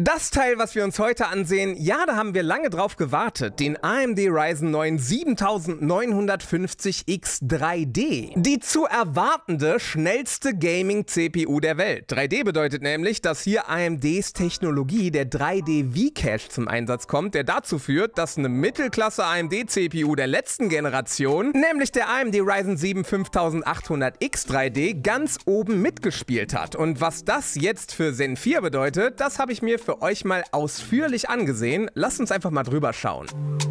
Das Teil, was wir uns heute ansehen, ja, da haben wir lange drauf gewartet, den AMD Ryzen 9 7950X 3D. Die zu erwartende, schnellste Gaming-CPU der Welt. 3D bedeutet nämlich, dass hier AMDs Technologie, der 3D V-Cache, zum Einsatz kommt, der dazu führt, dass eine Mittelklasse AMD-CPU der letzten Generation, nämlich der AMD Ryzen 7 5800X 3D, ganz oben mitgespielt hat. Und was das jetzt für Zen 4 bedeutet, das habe ich mir für euch mal ausführlich angesehen. Lasst uns einfach mal drüber schauen.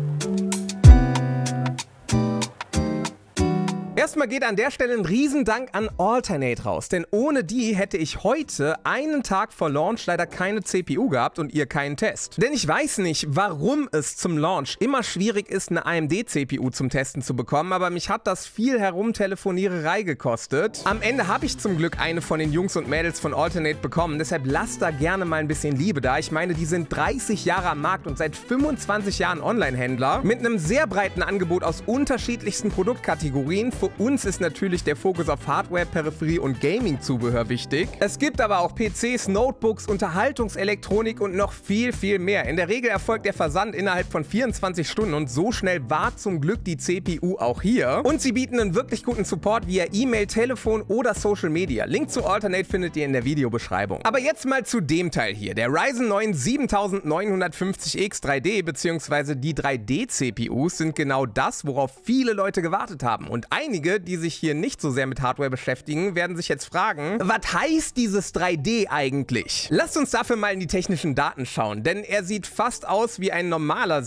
Erstmal geht an der Stelle ein Riesendank an Alternate raus, denn ohne die hätte ich heute, einen Tag vor Launch, leider keine CPU gehabt und ihr keinen Test. Denn ich weiß nicht, warum es zum Launch immer schwierig ist, eine AMD-CPU zum Testen zu bekommen, aber mich hat das viel Herumtelefoniererei gekostet. Am Ende habe ich zum Glück eine von den Jungs und Mädels von Alternate bekommen, deshalb lasst da gerne mal ein bisschen Liebe da. Ich meine, die sind 30 Jahre am Markt und seit 25 Jahren Online-Händler mit einem sehr breiten Angebot aus unterschiedlichsten Produktkategorien. Für uns ist natürlich der Fokus auf Hardware, Peripherie und Gaming-Zubehör wichtig. Es gibt aber auch PCs, Notebooks, Unterhaltungselektronik und noch viel, viel mehr. In der Regel erfolgt der Versand innerhalb von 24 Stunden und so schnell war zum Glück die CPU auch hier. Und sie bieten einen wirklich guten Support via E-Mail, Telefon oder Social Media. Link zu Alternate findet ihr in der Videobeschreibung. Aber jetzt mal zu dem Teil hier. Der Ryzen 9 7950X 3D bzw. die 3D-CPUs sind genau das, worauf viele Leute gewartet haben. Und einige, die sich hier nicht so sehr mit Hardware beschäftigen, werden sich jetzt fragen, was heißt dieses 3D eigentlich? Lasst uns dafür mal in die technischen Daten schauen, denn er sieht fast aus wie ein normaler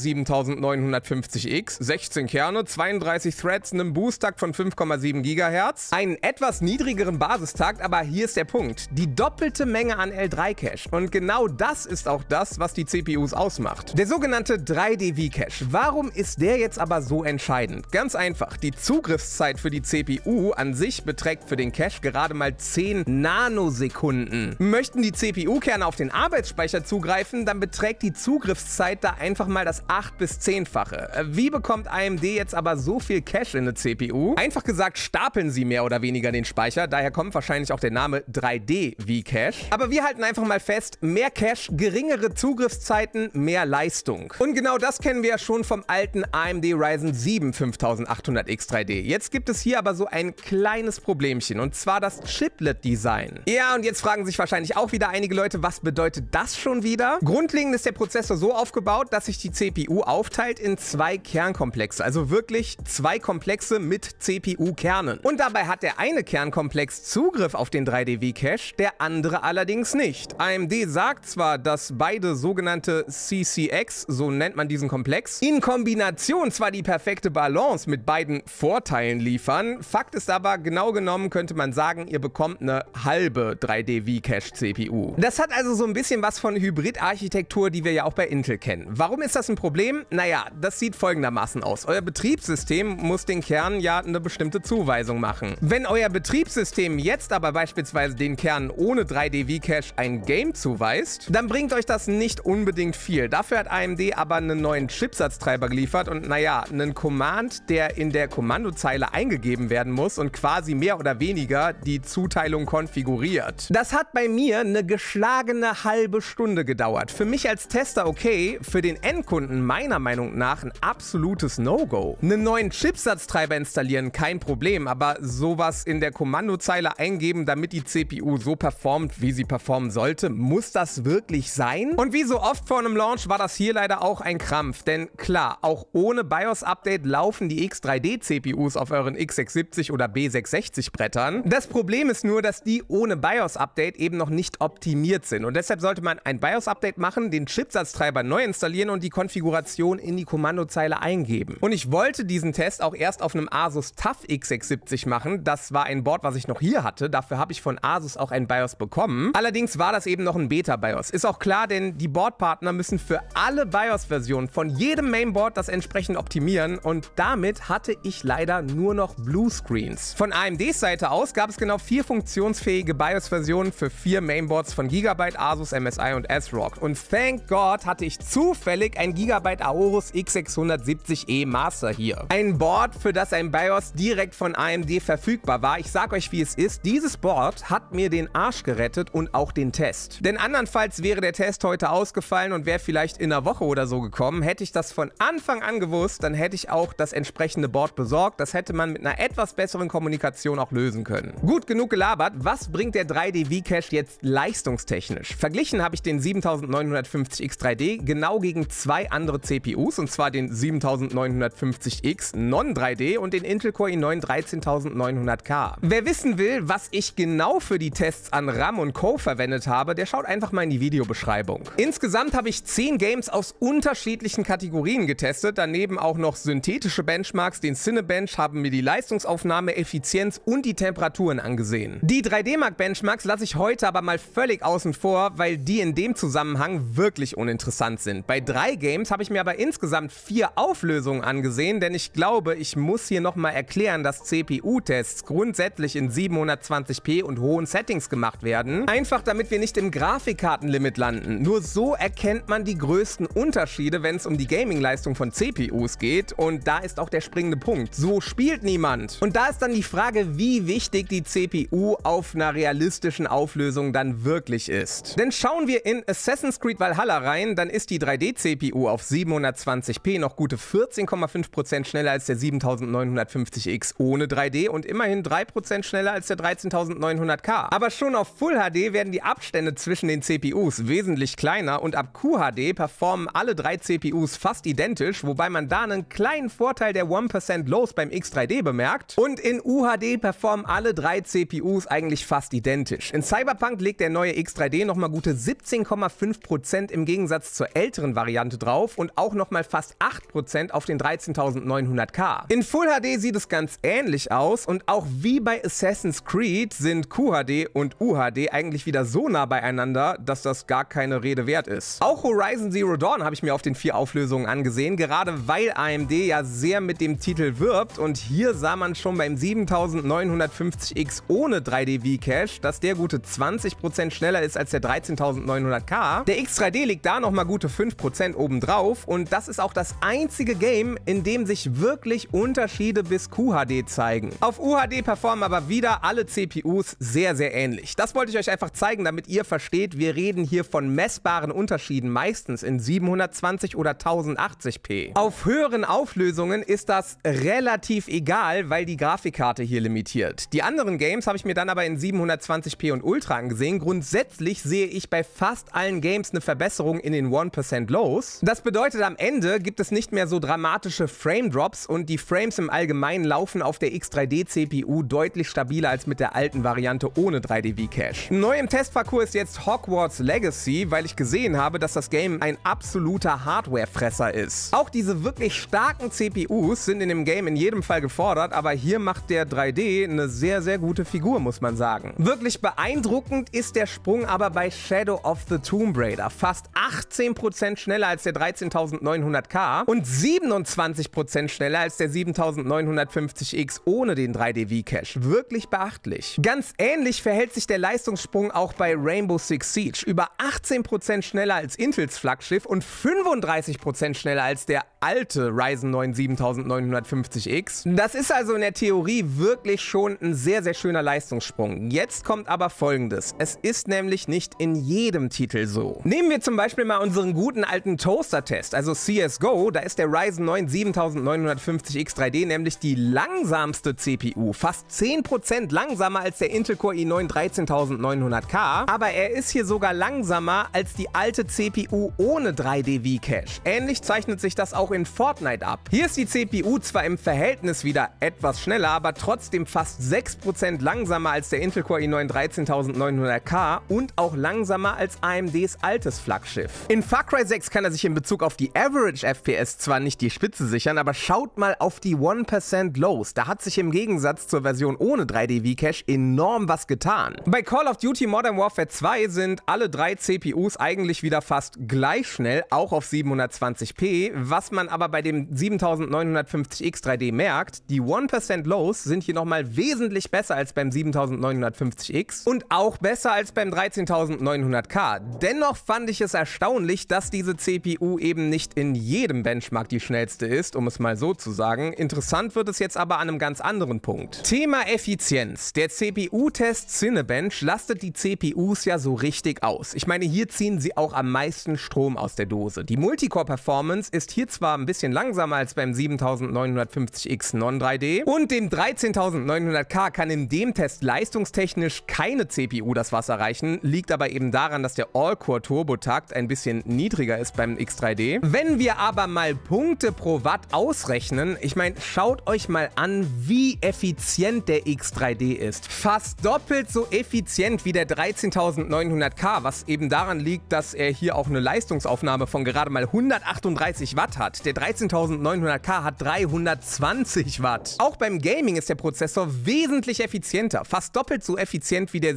7950X, 16 Kerne, 32 Threads, einem Boosttakt von 5,7 GHz, einen etwas niedrigeren Basistakt, aber hier ist der Punkt, die doppelte Menge an L3-Cache und genau das ist auch das, was die CPUs ausmacht. Der sogenannte 3D V-Cache. Warum ist der jetzt aber so entscheidend? Ganz einfach, die Zugriffszeit für die CPU an sich beträgt für den Cache gerade mal 10 Nanosekunden. Möchten die CPU-Kerne auf den Arbeitsspeicher zugreifen, dann beträgt die Zugriffszeit da einfach mal das 8- bis 10-fache. Wie bekommt AMD jetzt aber so viel Cache in eine CPU? Einfach gesagt, stapeln sie mehr oder weniger den Speicher, daher kommt wahrscheinlich auch der Name 3D V-Cache. Aber wir halten einfach mal fest, mehr Cache, geringere Zugriffszeiten, mehr Leistung. Und genau das kennen wir ja schon vom alten AMD Ryzen 7 5800X 3D. Jetzt gibt es hier aber so ein kleines Problemchen, und zwar das Chiplet-Design. Ja, und jetzt fragen sich wahrscheinlich auch wieder einige Leute, was bedeutet das schon wieder? Grundlegend ist der Prozessor so aufgebaut, dass sich die CPU aufteilt in zwei Kernkomplexe, also wirklich zwei Komplexe mit CPU-Kernen. Und dabei hat der eine Kernkomplex Zugriff auf den 3D V-Cache, der andere allerdings nicht. AMD sagt zwar, dass beide sogenannte CCX, so nennt man diesen Komplex, in Kombination zwar die perfekte Balance mit beiden Vorteilen liefern. Fakt ist aber, genau genommen könnte man sagen, ihr bekommt eine halbe 3D V-Cache CPU. Das hat also so ein bisschen was von Hybrid-Architektur, die wir ja auch bei Intel kennen. Warum ist das ein Problem? Naja, das sieht folgendermaßen aus. Euer Betriebssystem muss den Kernen ja eine bestimmte Zuweisung machen. Wenn euer Betriebssystem jetzt aber beispielsweise den Kernen ohne 3D V-Cache ein Game zuweist, dann bringt euch das nicht unbedingt viel. Dafür hat AMD aber einen neuen Chipsatztreiber geliefert und naja, einen Command, der in der Kommandozeile eingegeben werden muss und quasi mehr oder weniger die Zuteilung konfiguriert. Das hat bei mir eine geschlagene halbe Stunde gedauert. Für mich als Tester okay, für den Endkunden meiner Meinung nach ein absolutes No-Go. Einen neuen Chipsatztreiber installieren, kein Problem, aber sowas in der Kommandozeile eingeben, damit die CPU so performt, wie sie performen sollte, muss das wirklich sein? Und wie so oft vor einem Launch war das hier leider auch ein Krampf, denn klar, auch ohne BIOS-Update laufen die X3D-CPUs auf euren x670 oder B660 Brettern. Das Problem ist nur, dass die ohne BIOS-Update eben noch nicht optimiert sind und deshalb sollte man ein BIOS-Update machen, den Chipsatztreiber neu installieren und die Konfiguration in die Kommandozeile eingeben. Und ich wollte diesen Test auch erst auf einem Asus TUF X670 machen. Das war ein Board, was ich noch hier hatte. Dafür habe ich von Asus auch ein BIOS bekommen. Allerdings war das eben noch ein Beta-BIOS. Ist auch klar, denn die Boardpartner müssen für alle BIOS-Versionen von jedem Mainboard das entsprechend optimieren und damit hatte ich leider nur noch noch Bluescreens. Von AMDs Seite aus gab es genau 4 funktionsfähige BIOS-Versionen für 4 Mainboards von Gigabyte, Asus, MSI und ASRock. Und thank God hatte ich zufällig ein Gigabyte Aorus X670E Master hier. Ein Board, für das ein BIOS direkt von AMD verfügbar war. Ich sag euch, wie es ist, dieses Board hat mir den Arsch gerettet und auch den Test. Denn andernfalls wäre der Test heute ausgefallen und wäre vielleicht in einer Woche oder so gekommen. Hätte ich das von Anfang an gewusst, dann hätte ich auch das entsprechende Board besorgt. Das hätte man mit einer etwas besseren Kommunikation auch lösen können. Gut, genug gelabert. Was bringt der 3D V-Cache jetzt leistungstechnisch? Verglichen habe ich den 7950X 3D genau gegen 2 andere CPUs, und zwar den 7950X Non-3D und den Intel Core i9 13900K. Wer wissen will, was ich genau für die Tests an RAM und Co. verwendet habe, der schaut einfach mal in die Videobeschreibung. Insgesamt habe ich 10 Games aus unterschiedlichen Kategorien getestet, daneben auch noch synthetische Benchmarks. Den Cinebench, haben mir die Leistungsaufnahme, Effizienz und die Temperaturen angesehen. Die 3D-Mark-Benchmarks lasse ich heute aber mal völlig außen vor, weil die in dem Zusammenhang wirklich uninteressant sind. Bei 3 Games habe ich mir aber insgesamt 4 Auflösungen angesehen, denn ich glaube, ich muss hier nochmal erklären, dass CPU-Tests grundsätzlich in 720p und hohen Settings gemacht werden, einfach damit wir nicht im Grafikkartenlimit landen. Nur so erkennt man die größten Unterschiede, wenn es um die Gaming-Leistung von CPUs geht, und da ist auch der springende Punkt. So spielt niemand. Und da ist dann die Frage, wie wichtig die CPU auf einer realistischen Auflösung dann wirklich ist. Denn schauen wir in Assassin's Creed Valhalla rein, dann ist die 3D-CPU auf 720p noch gute 14,5% schneller als der 7950X ohne 3D und immerhin 3% schneller als der 13900K. Aber schon auf Full HD werden die Abstände zwischen den CPUs wesentlich kleiner und ab QHD performen alle 3 CPUs fast identisch, wobei man da einen kleinen Vorteil der 1% Lows beim X3D bemerkt. Und in UHD performen alle 3 CPUs eigentlich fast identisch. In Cyberpunk legt der neue X3D nochmal gute 17,5% im Gegensatz zur älteren Variante drauf und auch nochmal fast 8% auf den 13900K. In Full HD sieht es ganz ähnlich aus und auch wie bei Assassin's Creed sind QHD und UHD eigentlich wieder so nah beieinander, dass das gar keine Rede wert ist. Auch Horizon Zero Dawn habe ich mir auf den 4 Auflösungen angesehen, gerade weil AMD ja sehr mit dem Titel wirbt, und hier sah man schon beim 7950X ohne 3D V-Cache, dass der gute 20% schneller ist als der 13900K. Der X3D liegt da nochmal gute 5% obendrauf, und das ist auch das einzige Game, in dem sich wirklich Unterschiede bis QHD zeigen. Auf UHD performen aber wieder alle CPUs sehr, sehr ähnlich. Das wollte ich euch einfach zeigen, damit ihr versteht, wir reden hier von messbaren Unterschieden, meistens in 720 oder 1080p. Auf höheren Auflösungen ist das relativ egal, weil die Grafikkarte hier limitiert. Die anderen Games habe ich mir dann aber in 720p und Ultra angesehen. Grundsätzlich sehe ich bei fast allen Games eine Verbesserung in den 1% Lows. Das bedeutet, am Ende gibt es nicht mehr so dramatische Frame-Drops und die Frames im Allgemeinen laufen auf der X3D-CPU deutlich stabiler als mit der alten Variante ohne 3D V-Cache. Neu im Testparcours ist jetzt Hogwarts Legacy, weil ich gesehen habe, dass das Game ein absoluter Hardware-Fresser ist. Auch diese wirklich starken CPUs sind in dem Game in jedem Fall gefordert, aber hier macht der 3D eine sehr, sehr gute Figur, muss man sagen. Wirklich beeindruckend ist der Sprung aber bei Shadow of the Tomb Raider. Fast 18% schneller als der 13900K und 27% schneller als der 7950X ohne den 3D V-Cache. Wirklich beachtlich. Ganz ähnlich verhält sich der Leistungssprung auch bei Rainbow Six Siege. Über 18% schneller als Intels Flaggschiff und 35% schneller als der alte Ryzen 9 7950X. Das ist also in der Theorie wirklich schon ein sehr, sehr schöner Leistungssprung. Jetzt kommt aber Folgendes. Es ist nämlich nicht in jedem Titel so. Nehmen wir zum Beispiel mal unseren guten alten Toaster-Test, also CSGO. Da ist der Ryzen 9 7950X 3D nämlich die langsamste CPU. Fast 10% langsamer als der Intel Core i9 13900K. Aber er ist hier sogar langsamer als die alte CPU ohne 3D V-Cache. Ähnlich zeichnet sich das auch in Fortnite ab. Hier ist die CPU zwar im Verhältnis wieder etwas schneller, aber trotzdem fast 6% langsamer als der Intel Core i9 13900K und auch langsamer als AMDs altes Flaggschiff. In Far Cry 6 kann er sich in Bezug auf die Average FPS zwar nicht die Spitze sichern, aber schaut mal auf die 1% Lows. Da hat sich im Gegensatz zur Version ohne 3D V-Cache enorm was getan. Bei Call of Duty Modern Warfare 2 sind alle 3 CPUs eigentlich wieder fast gleich schnell, auch auf 720p. Was man aber bei dem 7950X 3D merkt, Die 1% Lows sind hier nochmal wesentlich besser als beim 7950X und auch besser als beim 13900K. Dennoch fand ich es erstaunlich, dass diese CPU eben nicht in jedem Benchmark die schnellste ist, um es mal so zu sagen. Interessant wird es jetzt aber an einem ganz anderen Punkt. Thema Effizienz. Der CPU-Test Cinebench lastet die CPUs ja so richtig aus. Ich meine, hier ziehen sie auch am meisten Strom aus der Dose. Die Multicore-Performance ist hier zwar ein bisschen langsamer als beim 7950X Non-3D und dem 13900K kann in dem Test leistungstechnisch keine CPU das Wasser reichen, liegt aber eben daran, dass der All-Core-Turbotakt ein bisschen niedriger ist beim X3D. Wenn wir aber mal Punkte pro Watt ausrechnen, ich meine, schaut euch mal an, wie effizient der X3D ist. Fast doppelt so effizient wie der 13900K, was eben daran liegt, dass er hier auch eine Leistungsaufnahme von gerade mal 138 Watt hat. Der 13900K hat 320 Watt. Auch beim Gaming ist der Prozessor wesentlich effizienter, fast doppelt so effizient wie der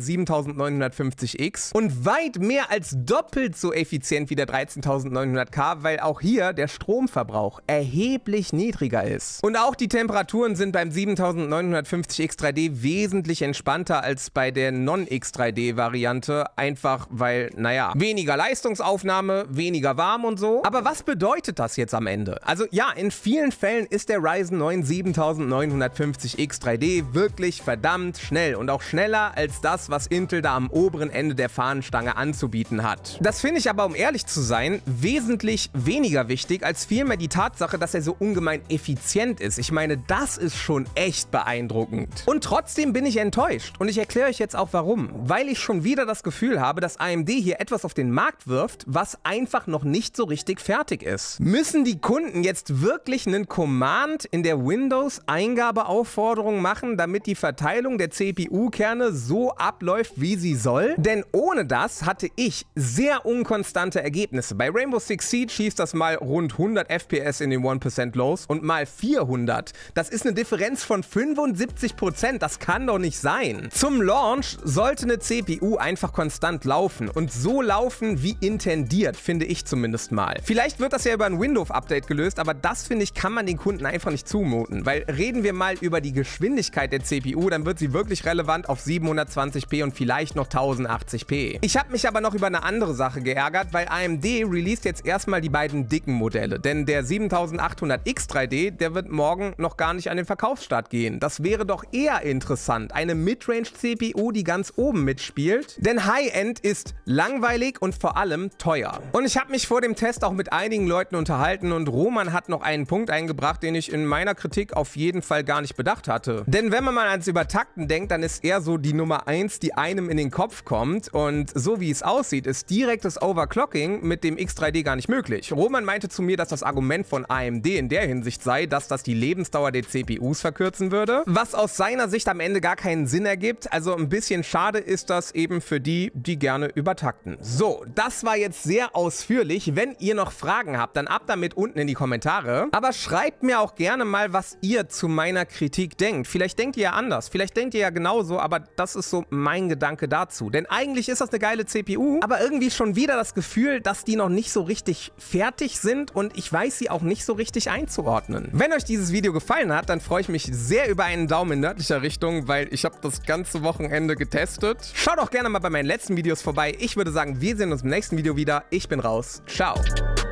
7950X und weit mehr als doppelt so effizient wie der 13900K, weil auch hier der Stromverbrauch erheblich niedriger ist. Und auch die Temperaturen sind beim 7950X 3D wesentlich entspannter als bei der Non-X3D-Variante, einfach weil, naja, weniger Leistungsaufnahme, weniger warm und so. Aber was bedeutet das jetzt am Ende? Also ja, in vielen Fällen ist der Ryzen 9 7950X 3D wirklich verdammt schnell und auch schneller als das, was Intel da am oberen Ende der Fahnenstange anzubieten hat. Das finde ich aber, um ehrlich zu sein, wesentlich weniger wichtig als vielmehr die Tatsache, dass er so ungemein effizient ist. Ich meine, das ist schon echt beeindruckend. Und trotzdem bin ich enttäuscht und ich erkläre euch jetzt auch warum. Weil ich schon wieder das Gefühl habe, dass AMD hier etwas auf den Markt wirft, was einfach noch nicht so richtig fertig ist. Müssen die Kunden jetzt wirklich einen Command in der Windows-Eingabeaufforderung machen, damit die Verteilung der CPU-Kerne so abläuft, wie sie soll? Denn ohne das hatte ich sehr unkonstante Ergebnisse. Bei Rainbow Six Siege hieß das mal rund 100 FPS in den 1% Lows und mal 400. Das ist eine Differenz von 75%. Das kann doch nicht sein. Zum Launch sollte eine CPU einfach konstant laufen und so laufen wie intendiert, finde ich zumindest mal. Vielleicht wird das ja über ein Windows-Update gelöst, aber das, finde ich, kann man den Kunden einfach nicht zumuten, weil reden wir mal über die Geschwindigkeit der CPU, dann wird sie wirklich relevant auf 720p und vielleicht noch 1080p. Ich habe mich aber noch über eine andere Sache geärgert, weil AMD released jetzt erstmal die beiden dicken Modelle, denn der 7800X 3D, der wird morgen noch gar nicht an den Verkaufsstart gehen. Das wäre doch eher interessant, eine Midrange-CPU, die ganz oben mitspielt, denn High-End ist langweilig und vor allem teuer. Und ich habe mich vor dem Test auch mit einigen Leuten unterhalten und Roman hat noch einen Punkt eingebracht, den ich in meiner Kritik auf jeden Fall gar nicht bedacht hatte. Denn wenn man mal ans Übertakten denkt, dann ist er so die Nummer 1, die einem in den Kopf kommt und so wie es aussieht, ist direktes Overclocking mit dem X3D gar nicht möglich. Roman meinte zu mir, dass das Argument von AMD in der Hinsicht sei, dass das die Lebensdauer der CPUs verkürzen würde, was aus seiner Sicht am Ende gar keinen Sinn ergibt, also ein bisschen schade ist das eben für die, die gerne übertakten. So, das war jetzt sehr ausführlich. Wenn ihr noch Fragen habt, dann ab damit unten in die Kommentare, aber schreibt mir auch gerne mal, was ihr zu meiner Kritik denkt. Vielleicht denkt ihr ja anders, vielleicht denkt ihr ja genauso, aber das ist so mein Gedanke dazu. Denn eigentlich ist das eine geile CPU, aber irgendwie schon wieder das Gefühl, dass die noch nicht so richtig fertig sind und ich weiß sie auch nicht so richtig einzuordnen. Wenn euch dieses Video gefallen hat, dann freue ich mich sehr über einen Daumen in nördlicher Richtung, weil ich habe das ganze Wochenende getestet. Schaut auch gerne mal bei meinen letzten Videos vorbei. Ich würde sagen, wir sehen uns im nächsten Video wieder. Ich bin raus. Ciao.